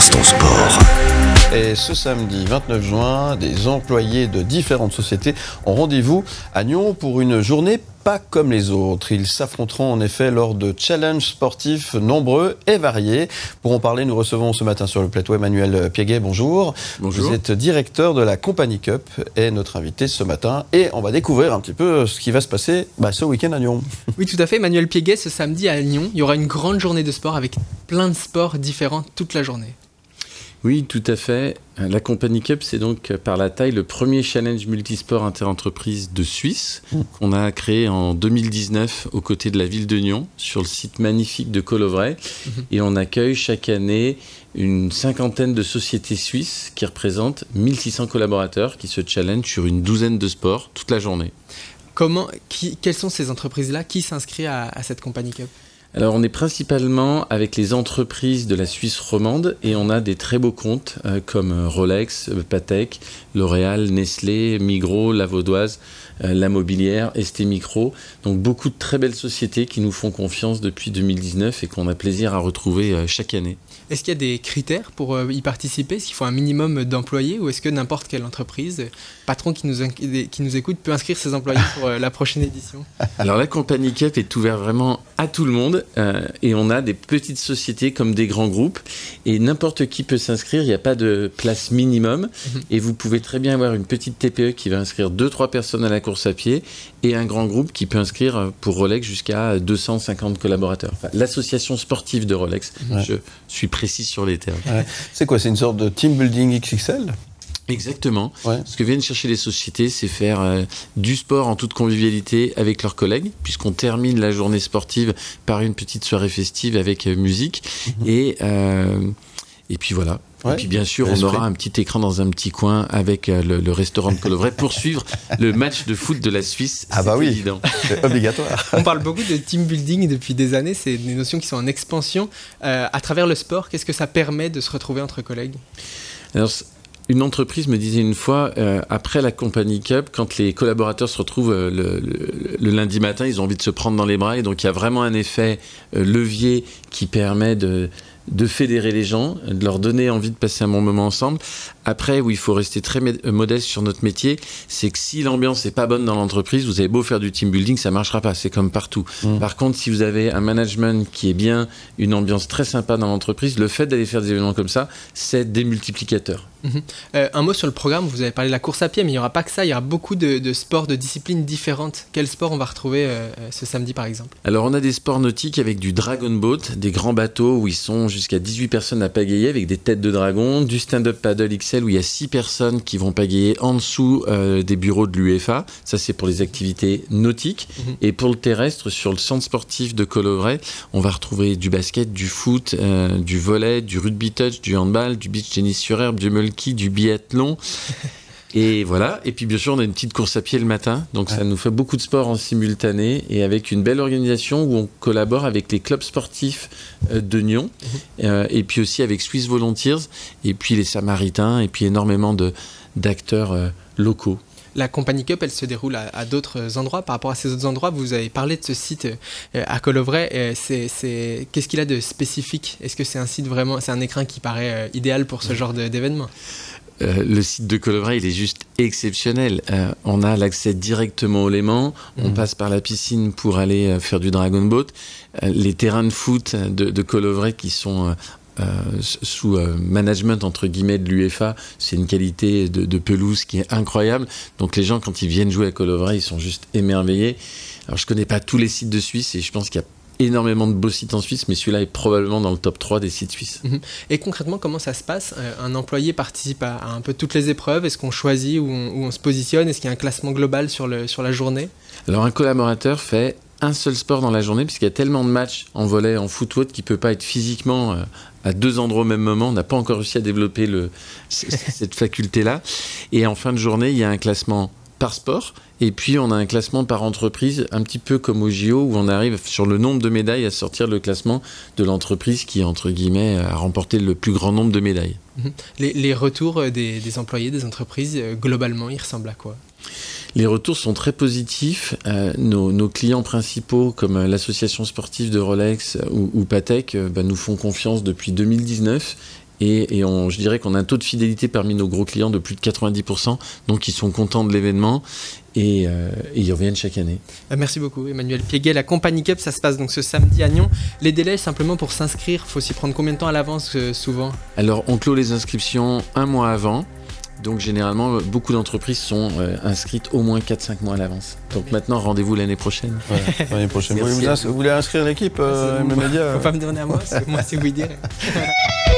Instant Sport. Et ce samedi 29 juin, des employés de différentes sociétés ont rendez-vous à Nyon pour une journée pas comme les autres. Ils s'affronteront en effet lors de challenges sportifs nombreux et variés. Pour en parler, nous recevons ce matin sur le plateau Emmanuel Pieguet. Bonjour. Bonjour. Vous êtes directeur de la Company Cup et notre invité ce matin. Et on va découvrir un petit peu ce qui va se passer ce week-end à Nyon. Oui, tout à fait. Emmanuel Pieguet, ce samedi à Nyon, il y aura une grande journée de sport avec plein de sports différents toute la journée. Oui, tout à fait. La Company Cup, c'est donc par la taille le premier challenge multisport interentreprise de Suisse qu'on a créé en 2019 aux côtés de la ville de Nyon sur le site magnifique de Colovray. Et on accueille chaque année une cinquantaine de sociétés suisses qui représentent 1600 collaborateurs qui se challengent sur une douzaine de sports toute la journée. Quelles sont ces entreprises-là? Qui s'inscrit à cette Company Cup? Alors on est principalement avec les entreprises de la Suisse romande et on a des très beaux comptes comme Rolex, Patek, L'Oréal, Nestlé, Migros, La Vaudoise, La Mobilière, ST Micro. Donc beaucoup de très belles sociétés qui nous font confiance depuis 2019 et qu'on a plaisir à retrouver chaque année. Est-ce qu'il y a des critères pour y participer? Est-ce qu'il faut un minimum d'employés ou est-ce que n'importe quelle entreprise, patron qui nous écoute, peut inscrire ses employés pour la prochaine édition? Alors la Company Cup est ouverte vraiment à tout le monde et on a des petites sociétés comme des grands groupes et n'importe qui peut s'inscrire, il n'y a pas de place minimum et vous pouvez très bien avoir une petite TPE qui va inscrire 2-3 personnes à la course à pied et un grand groupe qui peut inscrire pour Rolex jusqu'à 250 collaborateurs. Enfin, l'association sportive de Rolex, je suis précis sur les termes. Ouais. C'est quoi? C'est une sorte de team building XXL? Exactement. Ouais. Ce que viennent chercher les sociétés, c'est faire du sport en toute convivialité avec leurs collègues, puisqu'on termine la journée sportive par une petite soirée festive avec musique. Et puis voilà. Ouais. Et puis bien sûr, on aura un petit écran dans un petit coin avec le restaurant de Colovray pour suivre le match de foot de la Suisse. Évident. C'est obligatoire. On parle beaucoup de team building depuis des années. C'est des notions qui sont en expansion. À travers le sport, qu'est-ce que ça permet de se retrouver entre collègues? Alors, une entreprise me disait une fois, après la Company Cup, quand les collaborateurs se retrouvent le lundi matin, ils ont envie de se prendre dans les bras. Et donc, il y a vraiment un effet levier qui permet de fédérer les gens, de leur donner envie de passer un bon moment ensemble. Après, où il faut rester très modeste sur notre métier, c'est que si l'ambiance n'est pas bonne dans l'entreprise, vous avez beau faire du team building, ça ne marchera pas, c'est comme partout. Par contre, si vous avez un management qui est bien, une ambiance très sympa dans l'entreprise, le fait d'aller faire des événements comme ça, c'est des multiplicateurs. Un mot sur le programme, vous avez parlé de la course à pied, mais il n'y aura pas que ça, il y aura beaucoup de sports, de disciplines différentes. Quel sport on va retrouver ce samedi par exemple? Alors on a des sports nautiques avec du dragon boat, des grands bateaux où ils sont jusqu'à 18 personnes à pagayer avec des têtes de dragon, du stand-up paddle XL où il y a 6 personnes qui vont pagayer en dessous des bureaux de l'UEFA. Ça c'est pour les activités nautiques. Et pour le terrestre, sur le centre sportif de Colovray, on va retrouver du basket, du foot, du volley, du rugby touch, du handball, du beach tennis sur herbe, du mulky, du biathlon. Et voilà, et puis bien sûr on a une petite course à pied le matin, donc ça nous fait beaucoup de sport en simultané et avec une belle organisation où on collabore avec les clubs sportifs de Nyon et puis aussi avec Swiss Volunteers et puis les Samaritains et puis énormément d'acteurs locaux. La Company Cup, elle se déroule à d'autres endroits. Par rapport à ces autres endroits, vous avez parlé de ce site à Colovray. Qu'est-ce qu'il a de spécifique? Est-ce que c'est un site vraiment, c'est un écrin qui paraît idéal pour ce genre d'événement? Le site de Colovray, il est juste exceptionnel. On a l'accès directement au Léman. On passe par la piscine pour aller faire du dragon boat. Les terrains de foot de Colovray qui sont sous management entre guillemets de l'UEFA, c'est une qualité de pelouse qui est incroyable. Donc les gens, quand ils viennent jouer à Colovray, ils sont juste émerveillés. Alors je connais pas tous les sites de Suisse et je pense qu'il y a énormément de beaux sites en Suisse, mais celui-là est probablement dans le top 3 des sites suisses. Et concrètement, comment ça se passe? Un employé participe à un peu toutes les épreuves. Est-ce qu'on choisit où on se positionne? Est-ce qu'il y a un classement global sur la journée? Alors un collaborateur fait un seul sport dans la journée, puisqu'il y a tellement de matchs en volley, en foot ou autre, qu'il ne peut pas être physiquement à 2 endroits au même moment. On n'a pas encore réussi à développer cette faculté-là. Et en fin de journée, il y a un classement par sport, et puis on a un classement par entreprise, un petit peu comme au JO, où on arrive sur le nombre de médailles à sortir le classement de l'entreprise qui, entre guillemets, a remporté le plus grand nombre de médailles. Les retours des employés, des entreprises, globalement, ils ressemblent à quoi? Les retours sont très positifs. Nos clients principaux, comme l'association sportive de Rolex ou Patek, nous font confiance depuis 2019. Et je dirais qu'on a un taux de fidélité parmi nos gros clients de plus de 90%, donc ils sont contents de l'événement et ils reviennent chaque année. Merci beaucoup Emmanuel Piéguet. La Company Cup, ça se passe donc ce samedi à Nyon. Les délais, simplement pour s'inscrire, il faut s'y prendre combien de temps à l'avance souvent? Alors on clôt les inscriptions un mois avant. Donc généralement, beaucoup d'entreprises sont inscrites au moins 4-5 mois à l'avance. Donc maintenant, rendez-vous l'année prochaine. Voilà, l'année prochaine. Vous voulez inscrire l'équipe, Faut pas me donner à moi, parce que moi c'est oui dire.